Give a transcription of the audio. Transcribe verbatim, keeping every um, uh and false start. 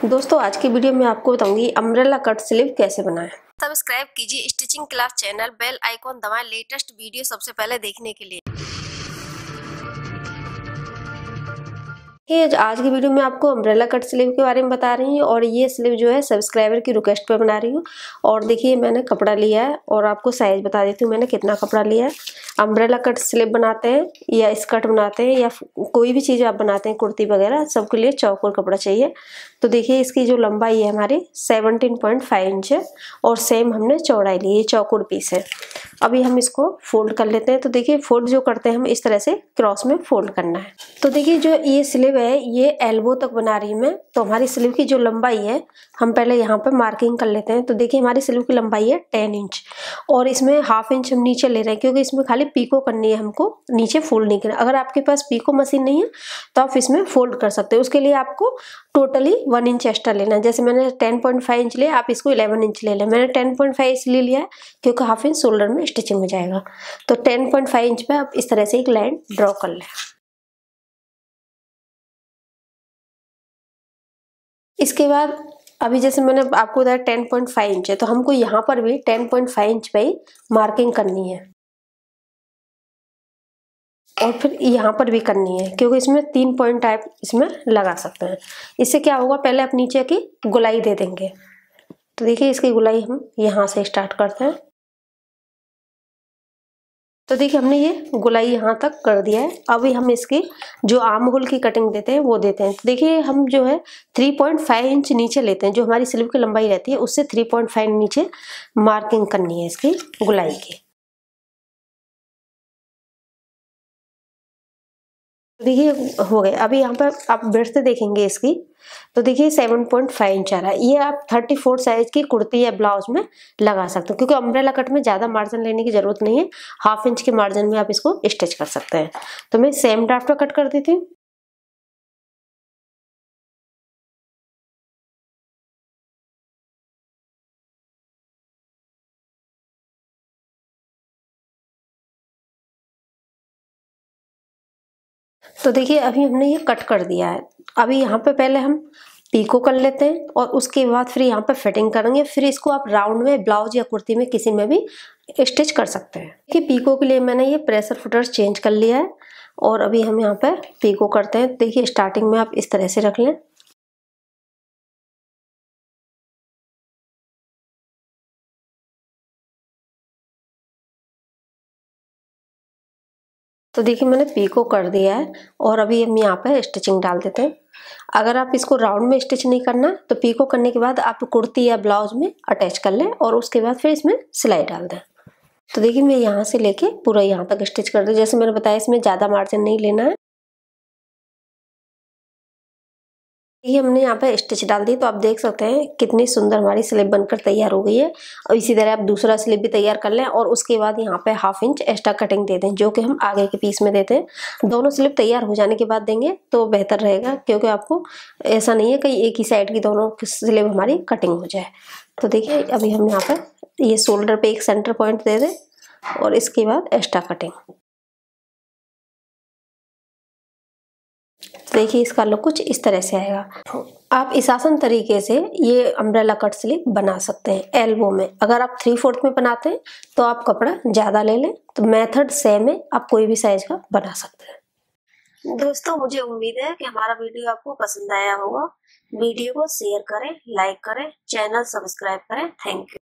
दोस्तों आज की वीडियो में आपको बताऊंगी अम्ब्रेला कट स्लीव कैसे बनाएं। सब्सक्राइब कीजिए stitching class channel, bell icon दबाएं लेटेस्ट वीडियो सबसे पहले देखने के लिए। ये आज की वीडियो में आपको अम्ब्रेला कट स्लीव के बारे में बता रही हूँ और ये स्लीव जो है सब्सक्राइबर की रिक्वेस्ट पे बना रही हूँ। और देखिए मैंने कपड़ा लिया है और आपको साइज बता देती हूँ मैंने कितना कपड़ा लिया है। अम्ब्रेला कट स्लीव बनाते हैं या स्कर्ट बनाते हैं या कोई भी चीज़ आप बनाते हैं, कुर्ती वगैरह, सबके लिए चौकोर कपड़ा चाहिए। तो देखिए इसकी जो लंबाई है हमारी सेवनटीन पॉइंट फाइव इंच है और सेम हमने चौड़ाई ली, ये चौकोर पीस है। अभी हम इसको फोल्ड कर लेते हैं। तो देखिए फोल्ड जो करते हैं हम इस तरह से क्रॉस में फोल्ड करना है। तो देखिए जो ये स्लीव है ये एल्बो तक बना रही हूँ मैं। तो हमारी स्लीव की जो लंबाई है हम पहले यहाँ पे मार्किंग कर लेते हैं। तो देखिए हमारी स्लीव की लंबाई है टेन इंच और इसमें हाफ इंच हम नीचे ले रहे हैं क्योंकि इसमें खाली पीको करनी है, हमको नीचे फोल्ड नहीं करना। अगर आपके पास पीको मशीन नहीं है तो आप इसमें फोल्ड कर सकते हो। उसके लिए आपको टोटली वन इंच एक्स्ट्रा लेना है। जैसे मैंने टेन पॉइंट फाइव इंच लिया, आप इसको इलेवन इंच ले लें। मैंने टेन पॉइंट फाइव इसलिए लिया है क्योंकि हाफ इंच शोल्डर में स्टिचिंग हो जाएगा। तो टेन पॉइंट फाइव इंच पे आप इस तरह से एक लाइन ड्रॉ कर लें। इसके बाद अभी जैसे मैंने आपको बताया टेन पॉइंट फाइव इंच है तो हमको यहाँ पर भी टेन पॉइंट फाइव इंच पे ही मार्किंग करनी है और फिर यहाँ पर भी करनी है क्योंकि इसमें तीन पॉइंट आप इसमें लगा सकते हैं। इससे क्या होगा, पहले आप नीचे की गोलाई दे देंगे। तो देखिए इसकी गोलाई हम यहाँ से स्टार्ट करते हैं। तो देखिए हमने ये गोलाई यहाँ तक कर दिया है। अभी हम इसकी जो आर्म होल की कटिंग देते हैं वो देते हैं। तो देखिए हम जो है थ्री पॉइंट फाइव इंच नीचे लेते हैं। जो हमारी स्लीव की लंबाई रहती है उससे थ्री पॉइंट फाइव नीचे मार्किंग करनी है इसकी गोलाई की। देखिए हो गए। अभी यहाँ पर आप बेल्ट देखेंगे इसकी, तो देखिए सेवन पॉइंट फाइव इंच आ रहा है। ये आप थर्टी फोर साइज की कुर्ती या ब्लाउज में लगा सकते हो क्योंकि अम्ब्रेला कट में ज्यादा मार्जिन लेने की जरूरत नहीं है। हाफ इंच के मार्जिन में आप इसको स्टिच कर सकते हैं। तो मैं सेम ड्राफ्ट पर कट कर देती हूँ। तो देखिए अभी हमने ये कट कर दिया है। अभी यहाँ पे पहले हम पीको कर लेते हैं और उसके बाद फिर यहाँ पे फिटिंग करेंगे। फिर इसको आप राउंड में ब्लाउज या कुर्ती में किसी में भी स्टिच कर सकते हैं। कि पीको के लिए मैंने ये प्रेशर फुटर्स चेंज कर लिया है और अभी हम यहाँ पे पीको करते हैं। देखिए स्टार्टिंग में आप इस तरह से रख लें। तो देखिए मैंने पीको कर दिया है और अभी हम यहाँ पे स्टिचिंग डाल देते हैं। अगर आप इसको राउंड में स्टिच नहीं करना तो पीको करने के बाद आप कुर्ती या ब्लाउज में अटैच कर लें और उसके बाद फिर इसमें सिलाई डाल दें। तो देखिए मैं यहाँ से लेके पूरा यहाँ तक स्टिच कर दूँ। जैसे मैंने बताया इसमें ज़्यादा मार्जिन नहीं लेना है। ये हमने यहाँ पे स्टिच डाल दी तो आप देख सकते हैं कितनी सुंदर हमारी स्लीव बनकर तैयार हो गई है। और इसी तरह आप दूसरा स्लीव भी तैयार कर लें और उसके बाद यहाँ पे हाफ इंच एक्स्ट्रा कटिंग दे दें जो कि हम आगे के पीस में देते हैं। दोनों स्लीव तैयार हो जाने के बाद देंगे तो बेहतर रहेगा क्योंकि आपको ऐसा नहीं है कि एक ही साइड की दोनों स्लीव हमारी कटिंग हो जाए। तो देखिए अभी हम यहाँ पर ये शोल्डर पे एक सेंटर पॉइंट दे दें और इसके बाद एक्स्ट्रा कटिंग। देखिए इसका लुक कुछ इस तरह से आएगा। आप इस आसान तरीके से ये अम्ब्रेला कट स्लीव बना सकते हैं एल्बो में। अगर आप थ्री फोर्थ में बनाते हैं तो आप कपड़ा ज्यादा ले लें। तो मेथड सेम है, आप कोई भी साइज का बना सकते हैं। दोस्तों मुझे उम्मीद है कि हमारा वीडियो आपको पसंद आया होगा। वीडियो को शेयर करें, लाइक करें, चैनल सब्सक्राइब करें। Thank you.